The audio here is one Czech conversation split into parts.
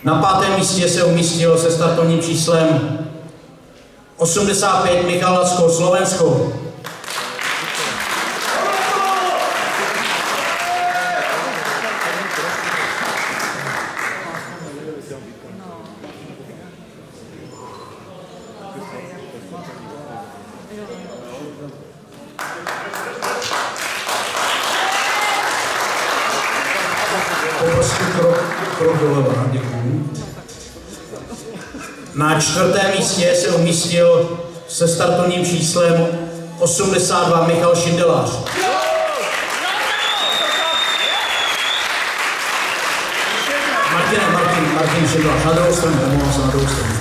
Na 5. místě se umístil se startovním číslem 85 Michal Lacko, Slovensko. Poprosím krok doleva, děkuji. Na 4. místě se umístil se startovním číslem 82 Michal Šindelář. Martin Šindelář, na druhou stranu, omlouvám se, na druhou stranu.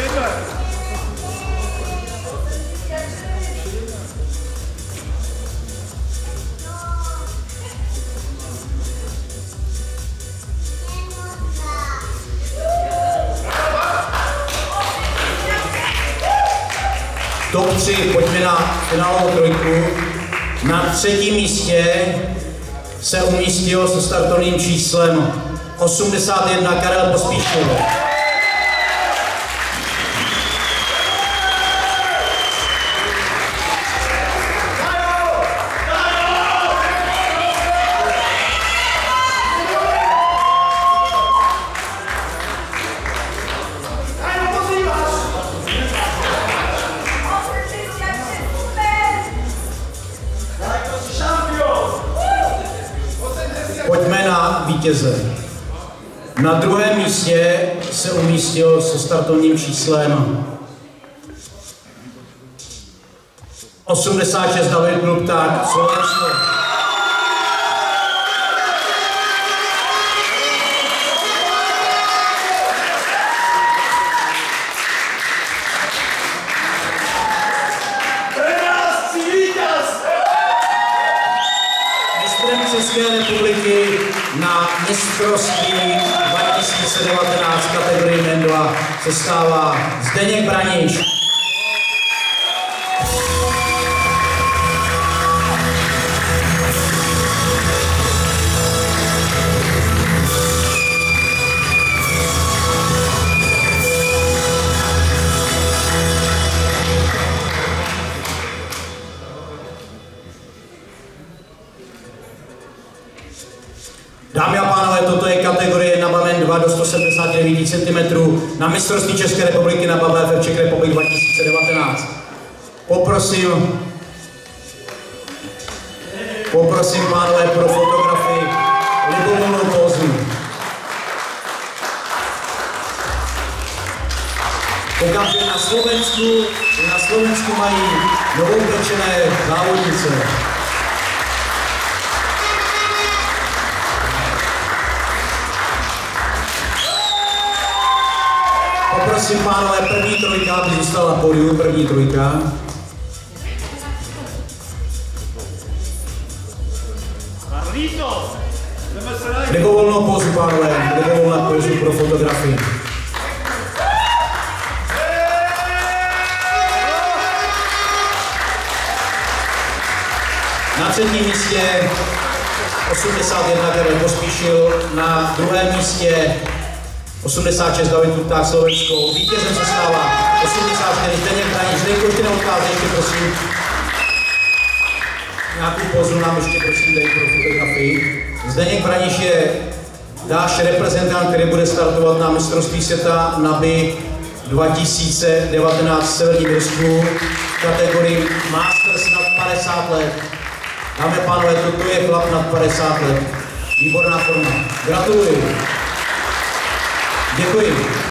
Top 3, pojďme na finálovou trojku. Na 3. místě se umístil se startovním číslem 81 Karel Pospíšil. Pojďme na vítěze. Na 2. místě se umístil se startovním číslem 86 David Klupták, Slovensko. Mistrem České republiky na mistrovství 2019 kategorii Men 2 se stává Zdeněk Braniš. Dámy a pánové, toto je kategorie na Bamen 2 do 179 cm na mistrovství České republiky na BABF Czech Republic 2019. Poprosím pánové pro fotografii libovolnou pózu. Koukám, že na Slovensku mají novou pečené závodnice. Poprosím pánové, první trojka, aby zůstala na pódiu, první trojka. Libovolnou pózu, pánové, libovolná pózu pro fotografii. Na 3. místě 81 Karel Pospíšil, na 2. místě 86 David Klupták, Slovensko. Vítězem se stává 84 Zdeněk Braniš. Zdejko, ještě neodcházej, ještě prosím. Nějakou pozu nám ještě prosím dej pro fotografii. Zdeněk Braniš je náš reprezentant, který bude startovat na mistrovství světa NABI 2019 v Severním Irsku v kategorii Masters nad 50 let. Dámy a pánové, toto je chlap nad 50 let. Výborná forma. Gratuluji. Děkuji.